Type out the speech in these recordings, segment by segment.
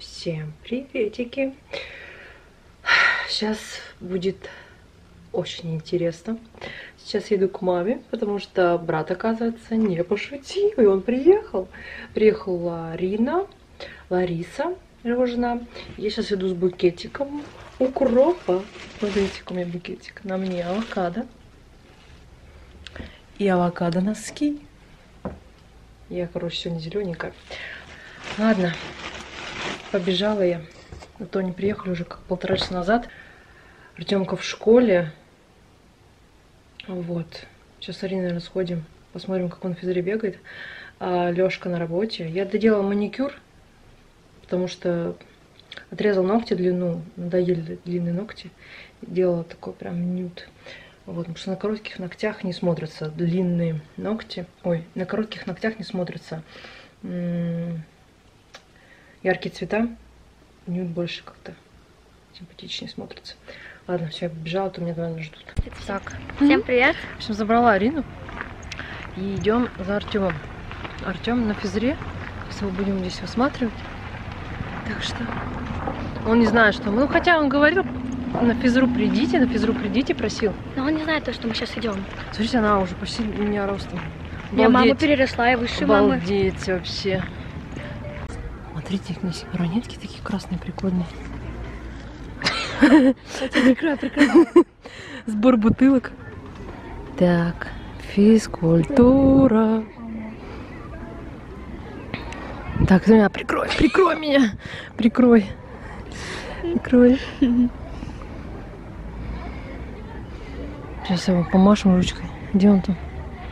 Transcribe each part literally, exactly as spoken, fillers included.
Всем приветики! Сейчас будет очень интересно. Сейчас я иду к маме, потому что брат, оказывается, не пошутил, и он приехал. Приехала Рина, Лариса, его жена. Я сейчас иду с букетиком укропа. Смотрите, у меня букетик. На мне авокадо. И авокадо носки. Я, короче, сегодня зелененькая. Ладно, побежала я. А то они приехали уже как полтора часа назад. Артемка в школе. Вот. Сейчас с Ариной расходим. Посмотрим, как он в физре бегает. А Лёшка на работе. Я доделала маникюр, потому что отрезал ногти длину. Надоели длинные ногти. Делала такой прям нюд. Вот, потому что на коротких ногтях не смотрятся длинные ногти. Ой, на коротких ногтях не смотрятся яркие цвета. Нюд больше как-то симпатичнее смотрится. Ладно, все, я побежала, то меня, наверное, ждут. Так, всем привет. В общем, забрала Арину и идем за Артемом. Артем на физре. Сейчас мы будем здесь осматривать. Так что он не знает, что мы. Ну, хотя он говорил, на физру придите, на физру придите, просил. Но он не знает то, что мы сейчас идем. Смотрите, она уже почти меня ростом. Я маму переросла, я выше мамы. Обалдеть вообще. Смотрите, их здесь ранетки такие красные, прикольные. Прикрой, прикрой. Сбор бутылок. Так, физкультура. Так, ты меня прикрой, прикрой меня. Прикрой. Прикрой. Сейчас его помашем ручкой. Где он там?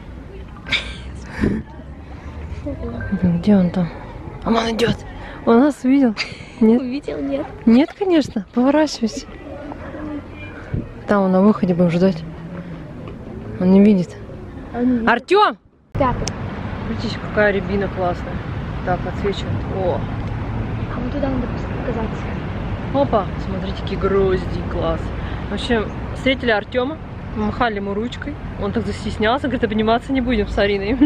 Где он там? А он идет. Он нас увидел? Нет? Увидел, нет. Нет, конечно. Поворачивайся. Там он на выходе будем ждать. Он не видит. Артем! Пятый. Смотрите, какая рябина классная. Так, отсвечивает. О! А вот туда надо показаться. Опа! Смотрите, какие грозди. Класс. В общем, встретили Артема. Махали ему ручкой. Он так застеснялся. Говорит, обниматься не будем с Ариной.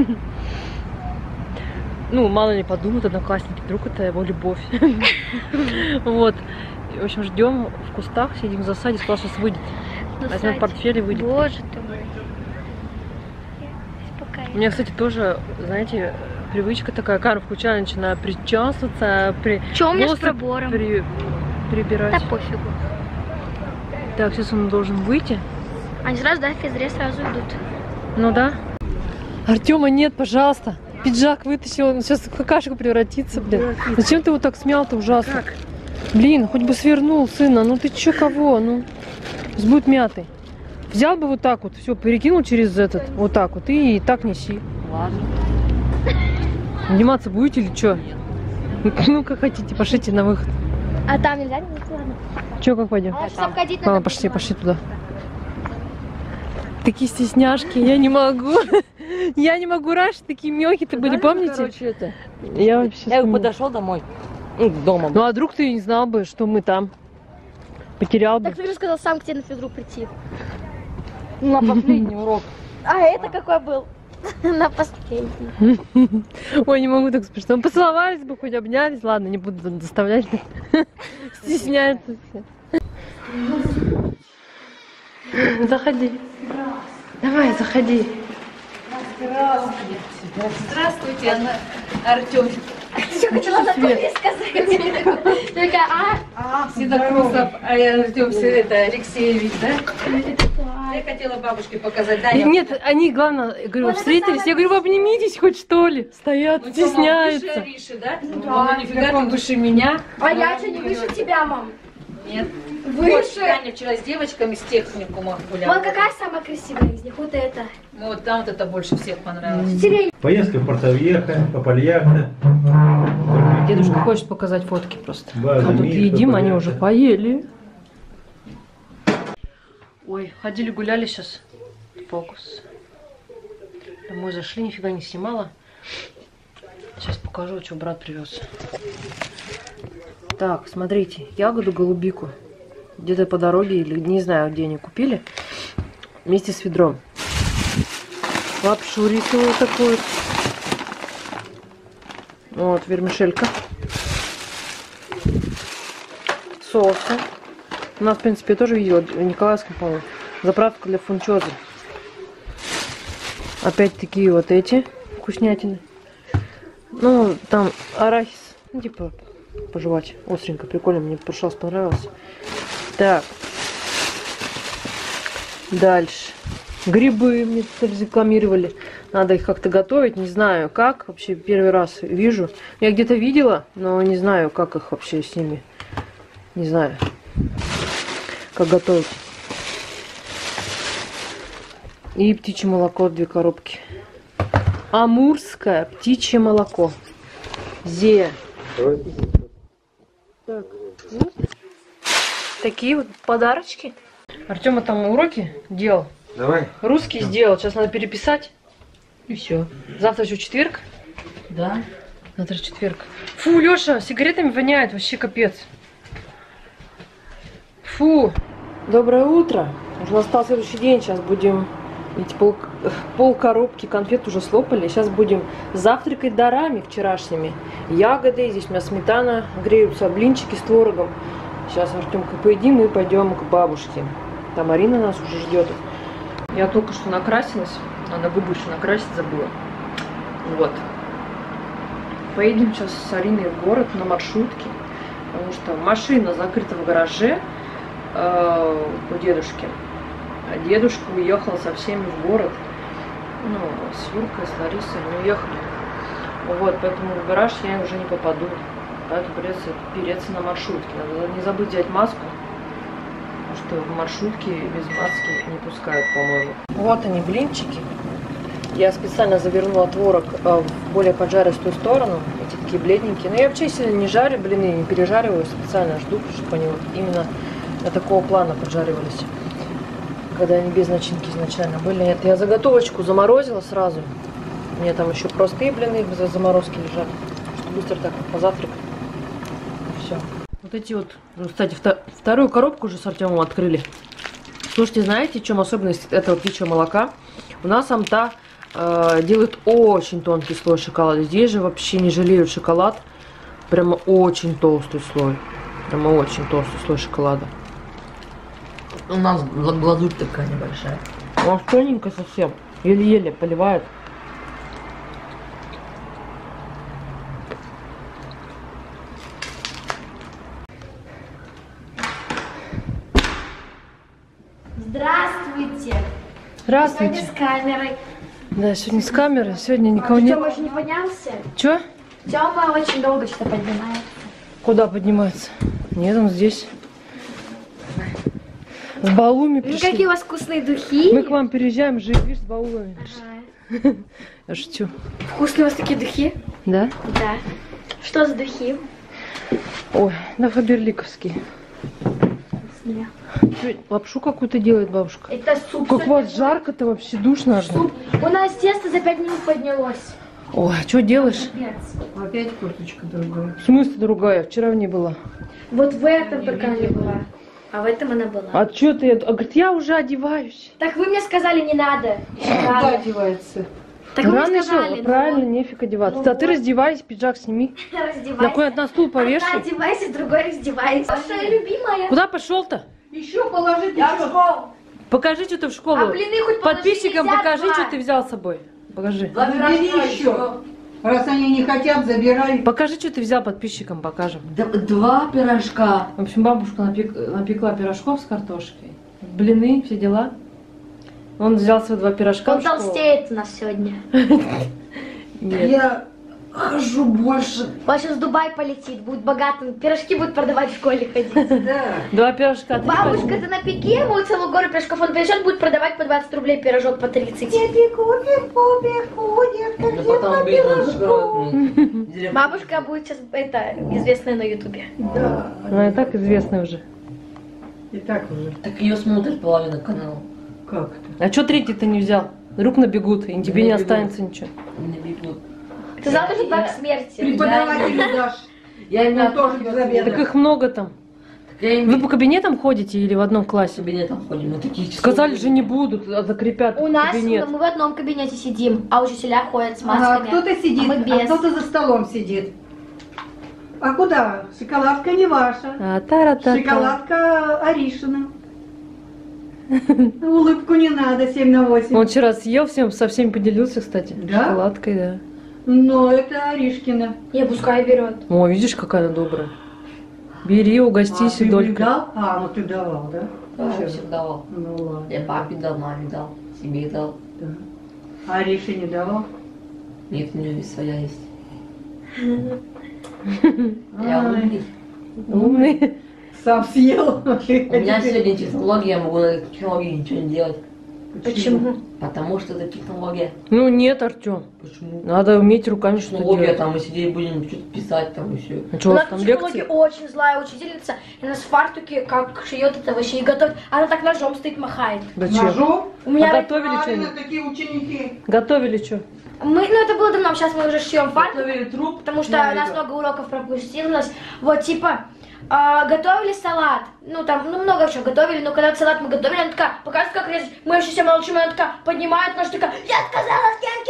Ну, мало ли подумают одноклассники, вдруг это его любовь. Вот. В общем, ждем в кустах, сидим в засаде, сказал, сейчас выйдет. Возьмем портфель и выйдет. Боже ты мой. У меня, кстати, тоже, знаете, привычка такая, камеру включаю, начинаю причесываться, при... Че у меня с пробором? При... Прибирать. Да пофигу. Так, сейчас он должен выйти. Они сразу, да, в физре сразу идут. Ну да. Артема нет, пожалуйста. Пиджак вытащил, он сейчас в какашку превратится, блин. Зачем ты его так смял-то ужасно? Как? Блин, хоть бы свернул, сына. Ну ты чё, кого? Ну, будет мятый. Взял бы вот так вот, все, перекинул через этот, вот так вот, и, и так неси. Ладно. Сниматься будете или что? Ну, как хотите, пошлите на выход. А там нельзя? Не ладно. Че, как пойдем? А там. Мама, пошли, пошли туда. Такие стесняшки, я не могу. Я не могу, раньше такие мелкие-то были, помните? Короче, это. Я вообще... Я подошел домой. Ну, дома. Ну, а вдруг ты не знал бы, что мы там? Потерял бы. Так ты же сказал сам к тебе на физру прийти. На последний урок. А это какой был? На последний. Ой, не могу так смешно. Поцеловались бы, хоть обнялись. Ладно, не буду доставлять. Стесняется все. Заходи. Давай, заходи. Здравствуйте. Здравствуйте, Анна. Артем. Все хотела Анатолий сказать. Только, а? А, Седокрусов, а я Артем, все это, Алексеевич, да? Я хотела бабушке показать, да? Я... Нет, они, главное, я говорю, встретились. Я говорю, вы обнимитесь хоть что ли. Стоят, Ну, стесняются. Выше Ариши, да? Да. Он нифига ты выше меня. А я что, не выше тебя, мам? Нет. Выше. Вот, Таня вчера с девочками с техникума гуляла. Вот какая самая красивая из них? Вот это. Ну, вот там вот это больше всех понравилось. Сирень. Поездка в Портовьехо, Попальяхо. Дедушка хочет показать фотки просто. База, А тут Мишка, едим, они понятно. уже поели. Ой, ходили, гуляли сейчас. Фокус. Домой зашли, нифига не снимала. Сейчас покажу, что брат привез. Так, смотрите, ягоду голубику. Где-то по дороге, или не знаю, где они купили. Вместе с ведром. Лапшу рисовую такую. Вот, вермишелька. соусы. У нас, в принципе, я тоже видела в Николаевском, по-моему. Заправка для фунчозы. Опять такие вот эти вкуснятины. Ну, там арахис. Ну, типа, пожевать. Остренько, прикольно. Мне в прошлый раз понравилось. Так. Дальше. Грибы мне тут рекламировали. Надо их как-то готовить. Не знаю, как. Вообще, первый раз вижу. Я где-то видела, но не знаю, как их вообще с ними. Не знаю, как готовить. И птичье молоко, две коробки. Амурское птичье молоко. Зе. Так. Вот. Такие вот подарочки. Артема там уроки делал. Давай. Русский сделал. Сейчас надо переписать. И все. Завтра еще четверг. Да. Завтра четверг. Фу, Леша, сигаретами воняет. Вообще капец. Фу. Доброе утро. Уже настал следующий день. Сейчас будем... Ведь пол, пол коробки конфет уже слопали. Сейчас будем завтракать дарами вчерашними. Ягоды, здесь у меня сметана, греются блинчики с творогом. Сейчас Артемка поедим и пойдем к бабушке. Там Арина нас уже ждет. Я только что накрасилась, а на губы еще накрасить забыла. Вот. Поедем сейчас с Ариной в город на маршрутке, потому что машина закрыта в гараже э, у дедушки. А дедушка уехал со всеми в город. Ну, с Юркой, с Ларисой они уехали. Вот, поэтому в гараж я уже не попаду. Поэтому придется переться на маршрутке. Надо не забыть взять маску. Потому что в маршрутке без маски не пускают, по-моему. Вот они, блинчики. Я специально завернула творог в более поджаристую сторону. Эти такие бледненькие. Но я вообще сильно не жарю блины, не пережариваю. Специально жду, чтобы они вот именно на такого плана поджаривались. Когда они без начинки изначально были. Нет, я заготовочку заморозила сразу. У меня там еще простые блины в заморозке лежат. Чтобы быстро так позавтракать. И все. Вот эти вот, ну, кстати, вторую коробку уже с Артемом открыли. Слушайте, знаете, в чем особенность этого птичьего молока? У нас амта э, делают очень тонкий слой шоколада. Здесь же вообще не жалеют шоколад. Прямо очень толстый слой. Прямо очень толстый слой шоколада. У нас глазурь такая небольшая. Он тоненько совсем. Еле-еле поливает. Здравствуйте. Здравствуйте. Сегодня с камерой. Да, сегодня с камерой. Сегодня никого нет. Тёма еще не поднялся? Чё? Тёма очень долго что-то поднимается. Куда поднимается? Нет, он здесь. С баулами Ну, пришли. какие у вас вкусные духи. Мы к вам переезжаем, же, видишь, с баулами. Ага. Я шучу. Вкусные у вас такие духи? Да? Да. Что за духи? Ой, да, фаберликовские. Вкусные. Чё, лапшу какую-то делает бабушка? Это суп. Как у вас жарко-то вообще, душно аж. Суп. У нас тесто за пять минут поднялось. Ой, что делаешь? Капец. Опять курточка другая. В смысле другая? Вчера в ней была. Вот в этом только она не была. А в этом она была. А что ты? А, говорит, я уже одеваюсь. Так вы мне сказали, не надо. Куда одевается? Так вы Рано мне еще, сказали. ну правильно, нефиг одеваться. Ну Да ты вот. раздевайся, пиджак сними. вот. Раздевайся. На куда на стул Одна повешай. одевайся, другой раздевайся. Ваша любимая. Куда пошел-то? Еще положить. Я в школу. Покажи, что ты в школу. А блины хоть положи, Подписчикам нельзя покажи, два. что ты взял с собой. Покажи. Забери еще. Раз они не хотят, забирай. Покажи, что ты взял, подписчикам покажем. Д- два пирожка. В общем, бабушка напек- напекла пирожков с картошкой. Блины, все дела. Он взял свои два пирожка Он в школу. толстеет у нас сегодня. Нет. Я хожу больше. Он сейчас в Дубай полетит, будет богатым. Пирожки будут продавать в школе ходить. Да. Два пирожка. ты Бабушка, возьми. ты напеки ему целую гору пирожков. Он придет, будет продавать по двадцать рублей пирожок по тридцать. Бабушка будет сейчас это известная на ютубе. Да. Она и так известная уже. И так уже. Так ее смотрит половина канала. Как то? А что третий ты не взял? Рук набегут, и тебе Не не бегут. останется ничего. Не бегут. Ты завтра же Я- знак смерти. Преподавателю дашь. Я им Он тоже без обеда. Так их много там. Так я им Вы по кабинетам ходите или в одном в классе? кабинетом ходим. Мы такие часы. Сказали же не будут, а закрепят У нас кабинет. мы в одном кабинете сидим, а учителя ходят с Ага, масками. кто-то сидит, а мы а без. кто-то за столом сидит. А куда? Шоколадка не ваша. А, тара-та-та. Шоколадка Аришина. Улыбку не надо, семь на восемь. Он вчера съел, всем, со всеми поделился, кстати. Да? Шоколадкой, да. Но это Аришкина. Не, пускай берет. О, видишь, какая она добрая. Бери, угостись, а и ты долька. не дал? А, ну ты давал, да? Да, я всем давал. Ну ладно. Я папе дал, маме дал, себе дал. Да. А Арише не давал? Нет, у нее своя есть. Ай, Я умный. Умный. Сам съел. У меня сегодня технология, я могу на этой технологии ничего не делать. Почему? Потому что это технология. Ну нет, Артем. Почему? Надо уметь руками что-то Технология, делать. там мы сидеть будем что-то писать там и все. А что, У у нас вас там психологи лекции? очень злая учительница, и нас в фартуке как шьет это вообще и готовит. Она так ножом стоит, махает. Зачем? Ножом? У меня А готовили Правильно, что-нибудь? такие ученики. Готовили что? мы, ну это было давно, сейчас мы уже шьем фартук, Готовили труп. потому что Да, у нас да. много уроков пропустилось. Вот типа а, готовили салат, ну там, ну много чего готовили, но когда салат мы готовили, она такая, показывает, как резать, мы еще все молчим, она такая поднимает нож, такая, я сказала,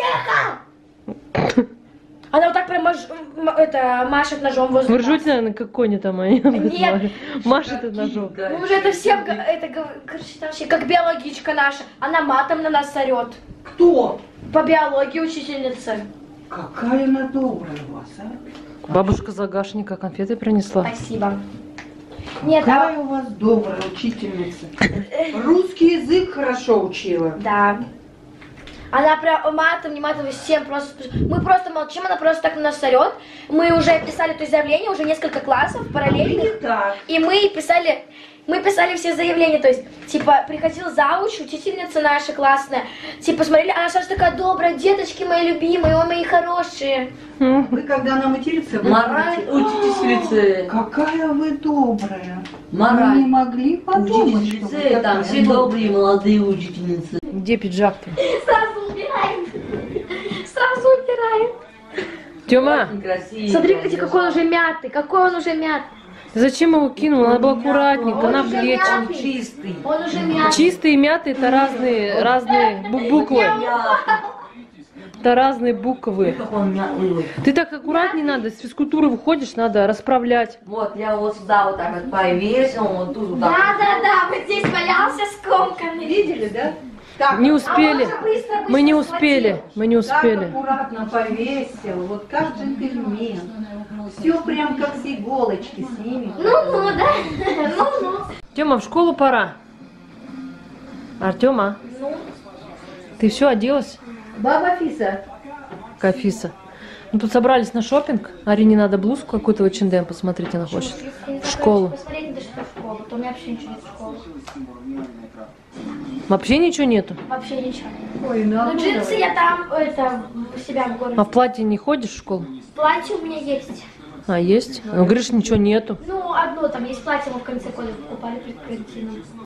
с кем ехал? Она вот так прям маш- м- это, машет ножом возле Вы нас. ржете, наверное, как кони там, они Нет. машет это ножом. Мы уже это всем, га- это, га- короче, там вообще, как биологичка наша, она матом на нас орет. Кто? По биологии учительница. Какая она добрая у вас, а? Бабушка загашника конфеты принесла. Спасибо. Нет, а, Какая у вас добрая учительница. Русский язык хорошо учила. да. Она прям матом, не матом, всем просто... Мы просто молчим, она просто так на нас орет. Мы уже писали то есть, заявление, уже несколько классов параллельных. Так. И мы писали, мы писали все заявления, то есть, типа, приходил зауч, учительница наша классная, типа, смотрели, она сразу такая добрая, деточки мои любимые, ой, мои хорошие. Вы когда она матерится, вы Мораль говорите, учитесь в лице. какая вы добрая. Вы не Мораль. могли подумать, Учитесь в что лице, вы там такая все добрые молодые учительницы. Где пиджак-то? Сразу убираем. Сразу убираем. Тёма, Некрасиво. Смотрите, какой он уже мятый, какой он уже мятый. ты зачем его кинул? Надо было аккуратненько, Он на уже плечи. Он чистый. Он уже мятый. Чистые и мятые это разные, разные бу- буквы. Это разные буквы. Как он мятный. Ты так аккуратнее надо, с физкультуры выходишь, надо расправлять. Вот, я вот сюда вот так вот повесил, вот тут вот Да, так. да, да, вот здесь валялся скомканный. Видели, да? Так, Не А успели. он же быстро, быстро Мы не схватил. успели, мы не так успели. аккуратно повесил, вот как джентльмен. Все прям как с иголочки с ними. Ну-ну, да, ну-ну. Тёма, в школу пора. Артема, ты все оделась? Баба Фиса, Кафиса. Мы тут собрались на шопинг. Арине надо блузку какую-то в эйч энд эм посмотреть, она хочет. В школу. Посмотреть надо что-то в школу, то у меня вообще ничего нет в школу. Вообще ничего нету. Вообще ничего. ой, ну, Ну, джинсы я там, это, у себя в городе. А в платье не ходишь в школу? Платье у меня есть. А, есть? Ну, говоришь, ничего нету. Ну, одно там есть платье, мы в конце года покупали перед карантином.